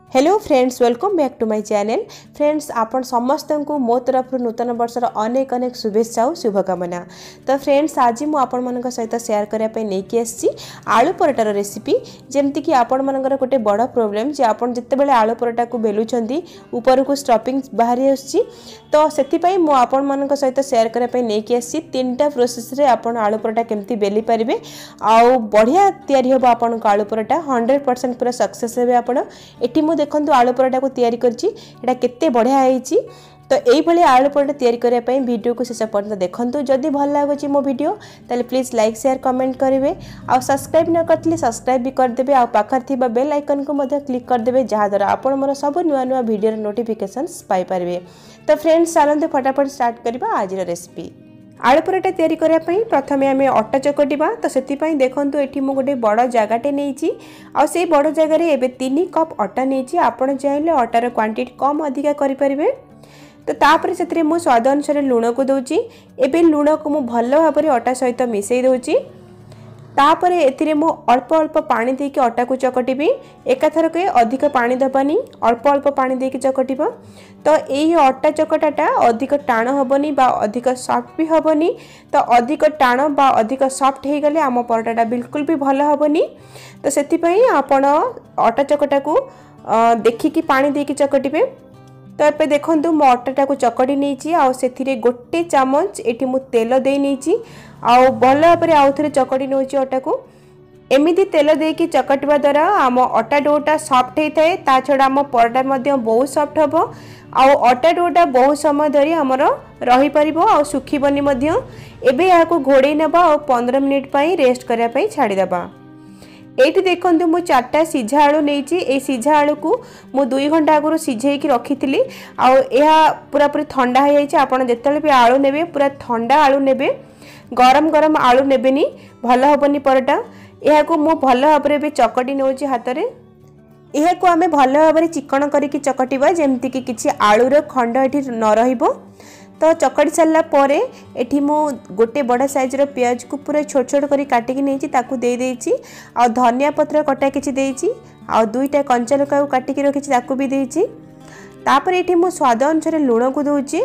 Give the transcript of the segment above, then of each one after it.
Hello friends, welcome back to my channel. Friends, आपण समस्त को मो तरफ नूतन वर्षर अनेक अनेक शुभेच्छा और शुभकामना। तो फ्रेंड्स, आज मुझे आपण मान सहित शेयर करने नहीं आसी आलू पराठार रेसिपी। जमती कि आपण मानकर गोटे बड़ प्रोब्लेम जे आपण जितेबाला आलू पराठा को बेलुंट ऊपर को स्टफिंग बाहरी आसी, तो से आपण मान सहित शेयर करने नहीं आसी 3टा प्रोसेस रे आपण आलू पराठा केमती बेली पारे आउ बढ़िया तैयारी हम आपण आलू पराठा 100% पूरा सक्सेस हे। आपण एटी देखो आलू पराठा को तैयारी करछि केते बढ़िया होईछि। तो यही आलू पराठा तैयारी करने पे वीडियो को शेष पर्यंत देखंतु। जदि भल लगुच मो वीडियो ताले प्लीज लाइक शेयर कमेंट करेंगे आ सब्सक्राइब न करथिले सब्सक्राइब भी करदेबे आ पाखर थिबा बेल आइकन को मध्य क्लिक करदेबे जहाँ द्वारा आपण मोर सब नुआ नुआ वीडियो नोटिफिकेशंस पाई पारिबे। तो फ्रेंड्स, चलते फटाफट स्टार्ट करबा आज रेसिपी। आलू पराठा तैयारी करने प्रथमे आम अटा चकटिबा। तो से देखो ये गोटे बड़ जगटे नहीं आ से बड़ जगार एवं 3 कप अटा नहीं। आपड़ चाहिए अटार क्वांटिटी कम अधिका करें। तो तापर से मु स्वाद अनुसार लुण को दूची। एबे लुण को मु भल भाव में अटा सहित मिसई दूची। तापर एथिरे मु अल्प अल्प पानी देके अटा को चकटिबी। एकाथरक अधिक पानी दबानी, अल्प अल्प पानी देके चकटिबा। तो यही अटा चकटाटा अधिक टाण हेबनी बा अधिक सॉफ्ट भी हेबनी। तो अधिक टाण बा अधिक सॉफ्ट हो गले आम पराठाटा बिल्कुल भी भल हेबनी। तो से आपण अटा चकटा को देखिकी पानी देके चकटिबे। तो ये देखो मो अटाटा को चकड़ी नहीं आ गोटे चामच ये मु तेल दे नहीं आउ भल भाव में आउ थे चकड़ी नौ अटा को। एमती तेल देकी चकटिबा द्वारा आम अटा डोटा सॉफ्ट होता है। ता छड़ा आम पराठा बहुत सॉफ्ट हम आउ अटा डोटा बहुत समय धरी आमर रही पारिबो आ सुखीबनी मध्य। एबे या को घोड़े नबा और 15 मिनिट पई रेस्ट करिया पई छाड़ी दबा। एठी देखंतु मु 4टा सिझा आलू नेछि। ए सिझा आलू को मु 2 घंटा आगु सिझेकी रखिथिली आ एहा पूरा पूरी ठंडा हो जाइछि। आपण जेतले भी आलू नेबे पूरा ठंडा आलू नेबे, गरम गरम आलू नेबेनी, भल हेबनी पराठा। एहा को मु भल भाव में चकटी नौछि हाथ रे। एहा को आमे भल भाव में चिकन करिकी चकटिबा जेमति कि किछि आलूर खंड एठी न रहिबो। तो चकड़ी सारा पर एठी मु गोटे बड़ा साइजर प्याज को पूरा छोट छोट करी काटिकी नहीं ताकू दे देछि आ धनिया पत्र कटा किछि देछि आ 2टा कंचा लंका को काटिकी रखिछि ताकू भी देछि। तापर एठी मु स्वाद अनुसार लूण को दोछि।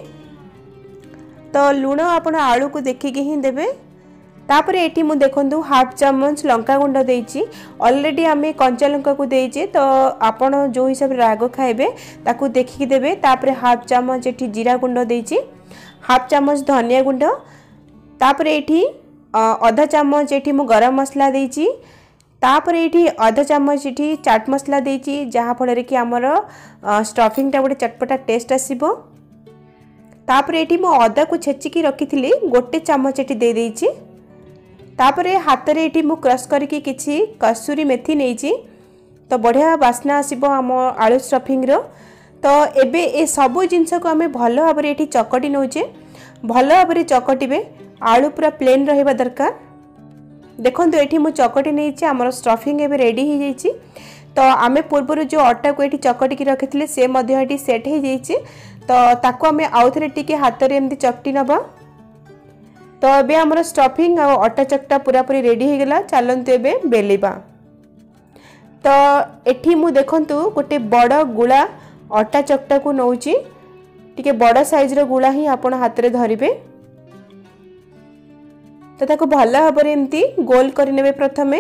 तो लूण आपण आलू को देखिकी ही देबे। तापर एठी मु देखंतु हाफ चामच लंका गुंड देछि। ऑलरेडी आमे कंचा लंका को देछि, तो आपण जो हिसाब रे राग खाइबे ताकू देखिकी देबे। तापर हाफ चामच एठी जीरा गुंड देछि, हाफ चामच धनिया गुंड। तापर एठी आधा चामच एठी मु गरम मसला देछि। तापर एठी आधा चामच एठी चाट मसला देछि, जहाँ फल कि आमर स्टफिंगटा गोटे चटपटा टेस्ट आसीबो। तापर एठी मु अदा को छेचिकी रखिथिली गोटे चामच एठी दे देछि। तापर हाथ रे एठी मु क्रश करके किछि कसूरी मेथी नेछि। तो बढ़िया बास्ना आसीबो आम आलू स्टफिंग रो। तो एबे ए सब जिनस को आमे भल भाव में एठी चकटी नौचे। भल भाव में चकटिबे, आलू पूरा प्लेन रहिबा दरकार। देखंतु एठी मु चकटी नेछि, हमर स्टफिंग एबे रेडी हो जाइछि। तो आमे पूर्व जो आटा को एठी चकटी की रखिथिले से मध्य एठी सेट हो जाइछि। तो ताको आमे आउ थरे टिके हाथ रे एमती चकटी नबा। तो एबे हमर स्टफिंग आ आटा चकटा पूरा पूरी रेडी हो गला। चलंतु एबे बेलिबा। तो एठी मु देखंतु गोटे बड़ गुळा आटा चकटा को नौची। टिके बड़ साइज रो गुळा ही आपण हाथ रे धरिबे। तो ताको भल भाव में एमती गोल कर नेबे प्रथमे।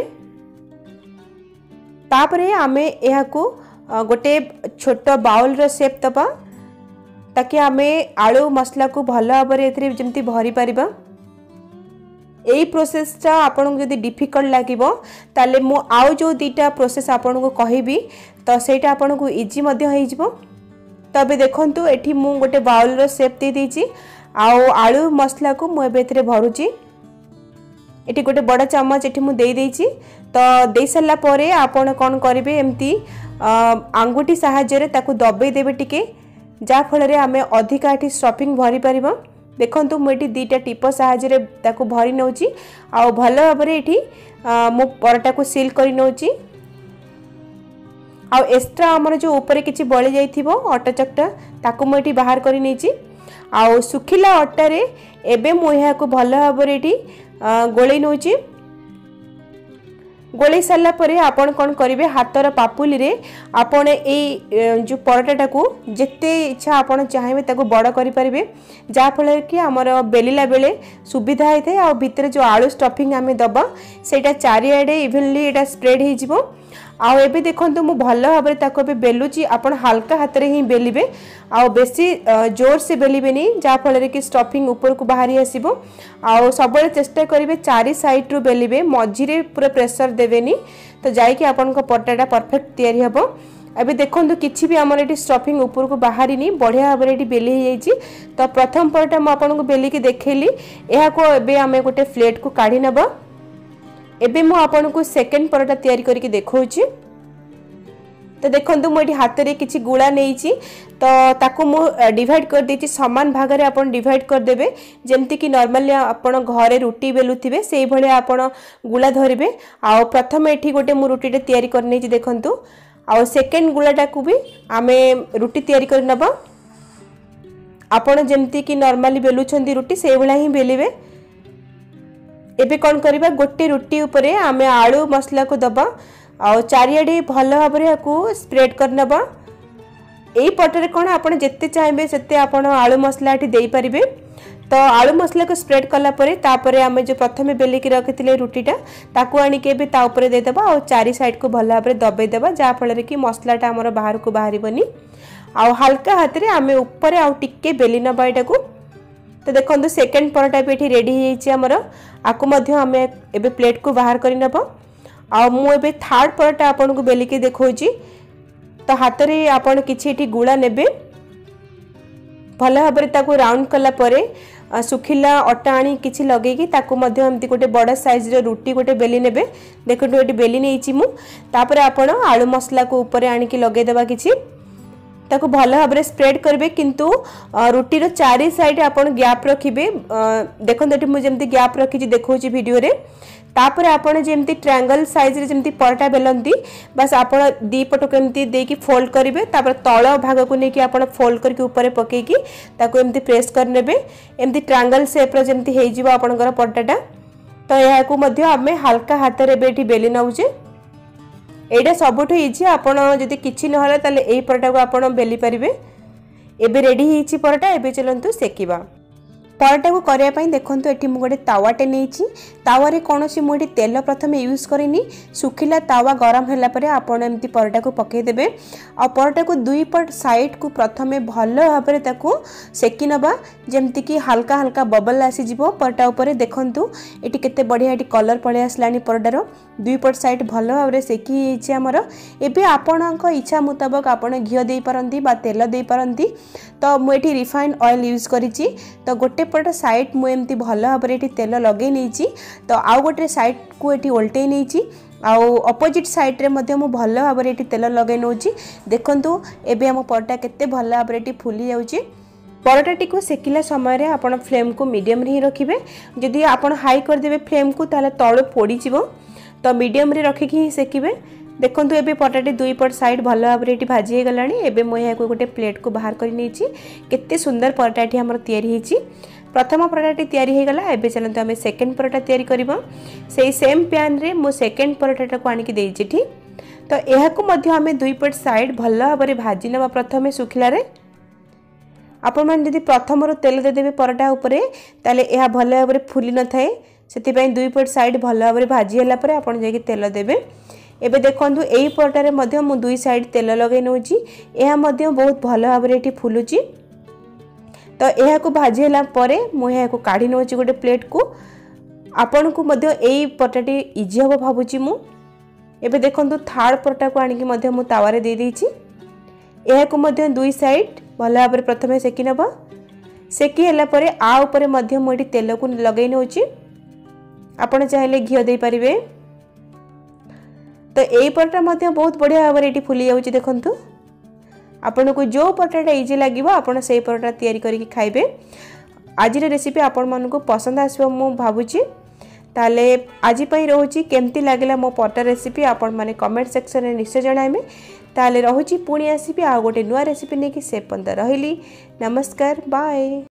तापरे आमे एहा को गोटे छोट बाउल रो शेप दबा ताकि आमे आलू मसला को भल भाव में एथरे जेमती भरी परिबा। यही प्रोसेसटा आपन जदि डिफिकल्ट लागिबो ताले मु आउ जो 2टा प्रोसेस आपन को कहिबी, तो सेटा आपन को इजी मध्य होई जिवो। तबे देखंतु एठी मु गोटे बाउल रो शेप दे दीची आउ आलू मसला को मु एबे एथरे भरुची। एठी गोटे बड़ा चामच एठी मु दे देची। तो दे सल्ला परे आपन कोन करिवे एमती आंगुठी सहायता रे ताकू दबे देबे टिके, जा फल रे आमे अधिका एठी स्टफिंग भरी परिबो। देखंतु मु एठी 2टा टिप सहायता रे ताकू भरी नौची आ भल भाव में एठी मु पराठा को सील करी नौची। आ एक्स्ट्रा हमर जो ऊपर किछि बळी जाइथिबो अटा चकटा ताकू मु एठी बाहर करी नेची। आ सुखिला अटा रे एबे मु एहा को भल भाव में एठी गोळै नौची। गोले सारा पर आपण कौन करेंगे हाथर पापुली रे आपण जो परोटाटा को जिते इच्छा आपण चाहिए बड़ करें जहाँफल कि आमर बेलिला बेले सुविधा होता है। आ भितर जो आलू स्टफिंग आम दबा से चारिआडे इभेनली एटा स्प्रेड हो आउ एबे देखंतु मु भल भाव ताको भी बेलुची आपण हल्का हाथ रे ही बेलिबे आउ बेसी जोर से बेलिबेनी जा फल कि स्टफिंग ऊपर को बाहरी आसीबो आउ सबले चेष्टा करिवे चारि साइड रु बेलिबे मझिरे पूरा प्रेशर देबेनी तो जाई कि आपन को परोटाटा परफेक्ट तयारी हबो। एबे देखंतु किछि भी हमर एटी स्टफिंग ऊपर को बाहरी नी बढ़िया भाव एटी बेली हे जाईची। तो प्रथम परोटा म आपन को बेली के देखेली एहा को एबे हमें गोटे प्लेट को काढी नबा। एबे मु आपन को सेकंड परोटा तयारी करके देखौची। तो देखंतु मु एठी हाथ रे किछि गुळा नेइची तो ताको मु डिवाइड कर देची समान भाग रे आपन डिवाइड कर देबे जेमति कि नॉर्मली आपन घरे रोटी बेलुथिबे सेही भले आपन गुळा धरिबे। आ प्रथम एठी गोटे मु रोटीटे तयारी कर नेची देखंतु आ सेकंड गुळाटा को भी आमे रोटी तयारी कर नबा। आपन जेमति कि नॉर्मली बेलुछंदी रोटी सेही भला ही बेलिबे। एबे कौन करबा गोटे रोटी ऊपर आमे आलू मसला को दबा आ चारिआडे भल भाव स्प्रेड कर नबा। एई पटरे कौन आपन जेते चाहिए सेते आपन आलू मसला दे पारिबे। तो आलू मसला को स्प्रेड कला परे तापरे आमे जो प्रथमे बेली की रखिथिले रोटीटा ताकू आनी के बे ता ऊपर दे देबा आ चारि साइड को भल भाव दबे देबा जा फल कि मसलाटा हमर बाहर को बाहरिबनी आ हल्का हाथ रे आमे ऊपर आ टिके बेली नबा एटा को। तो देखो सेकेंड परोटा भी ये रेडी होमर आपको आम ए प्लेट को बाहर कर नब। आ मुझे थर्ड परोटा आपन को बेलिकी देखौची। तो हाथ रे आपन किछि गुड़ा नेबे भल भाव राउंड कला परे सुखिला अटा आनी किछि लगेगी ताकू एमती गोटे बड़ साइज रो रोटी गोटे बेली नेबे। देखो ये बेली नहीं मु तापर आपन आलू मसला को ऊपर आनिकी लगे देबा किछि ताको भल भाव स्प्रेड करेंगे किंतु रोटी चारि साइड आपन गैप रखिबे। देखो मुझे जमती गैप रखी देखौची वीडियो रे तापर आपन जेमती ट्रायंगल साइज रे जेमती परोटा बेलंती बस आपन दी पट केमती देकी फोल्ड करिवे तापर तळ भाग को नेकी आपन फोल्ड करके ऊपर पकेकी ताको एमती प्रेस कर नेबे एमती ट्रायंगल शेप रे जेमती हे जिवो आपनकर परोटाटा। तो यहा को मध्य आमे हल्का हाथ रे बेठी बेली नउचे। एटा सबुठ इजी आपन जदि किछि नहले ताले एई परोटा को आपन बेली परिबे। एबे रेडी हिची परोटा। एबे चलंतु सेकिबा। परोटा को करया पई देखंतु एठी मु गोटे तावाटे नेइची तावारे कोनोसी मुडी तेल प्रथमे यूज करिनी सुखिला तावा गरम होला परे आपन एमती परोटा को पके देबे। आ परोटा को दुई पट साइड को प्रथमे भल भाबरे ताको सेकी नबा जेमति कि हल्का हल्का बबल आसी जिवो परोटा ऊपर। देखंतु एठी केते बढ़िया एठी कलर पळे आसलानी परोटारो दुई पट साइड भल भाबरे सेकी हिची हमर। एबे आपनक इच्छा मुताबिक आपन घियो देई परंती बा तेल देई परंती। तो मु एठी रिफाइंड ऑयल यूज करिची। तो गोटे पट साइड मु एमती भल भाबरे एठी तेल लगे नेइची तो आउ गोटे साइड को एठी उल्टे नेइची आउ अपोजिट साइड रे मध्य मु भल भाबरे एठी तेल लगे नउची। देखंतु एबे हम परोटा केते भल भाबरे एठी फुली जाउची। परोटाटी को सेकिला समय रे आपण फ्लेम को मीडियम रे ही रखिबे। जदि आपण हाई कर देबे फ्लेम को ताले तळ पोडी जिवो तो मीडियम रे रखिकी ही सेकिबे। देखंतु एबे परोटाटी दुई पट साइड भल भाबरे एठी भाजी हे गलानी। एबे मु या को गोटे प्लेट को बाहर करि नेइची। केते सुंदर परोटाटी हमर तयारी हिची। प्रथम परोटाटी तयारी हे गला। एबे चलंतु हमें सेकंड परोटा तयारी करबा। सेही सेम पैन रे मु सेकंड परोटाटा को आनिकी देइची ठीक। तो एहा को मध्य हमें दुई पट साइड भल भाबरे भाजी नबा प्रथमे सुखिला रे। आपण मान जदि प्रथम रो तेल दे देबे परोटा ऊपर ताले एहा भल भाबरे फुली न थाए सेति पई दुई पट साइड भल भाबरे भाजी होला परे आपण जेकी तेल देबे। एबे देखंतु एई परोटा रे मध्य मु दुई साइड तेल लगे नउची एहा मध्य बहुत भल भाबरे एठी फुलुची। तो यह को भाजी होला परे मु यह को काढी नउची गोटे प्लेट को। आपन को मध्य एई परोटाटी इजी हो भाबुची मु। एबे देखंतु थर्ड परोटा को आनिकी मध्य मु तावारे दे देइची। यह को मध्य दुई साइड भल भाबरे प्रथमे सेकी नबा। सेकी होला परे आ ऊपर मध्य मु एठी तेल को लगै नउची। आपन चाहिले घियो दे परिबे। तो एई परोटा मध्य बहुत बढ़िया भाबरे एठी फुली जाउची। देखंतु आपन को जो परोटाटा इजी लागिवो आपन सेही परोटा तयारी करिकि खाइबे। आज रेसिपी आपण मन को पसंद आसबो मु भाबुची। ताले आज पई रहउची केमती लागिला मो परोटा रेसिपी आपण माने कमेंट सेक्शन रे निश्चय जणाइमे। ताले रहउची पुणी आसीबी आ गोटे नुवा रेसिपी नेकी से पंदा रहिली। नमस्कार बाय।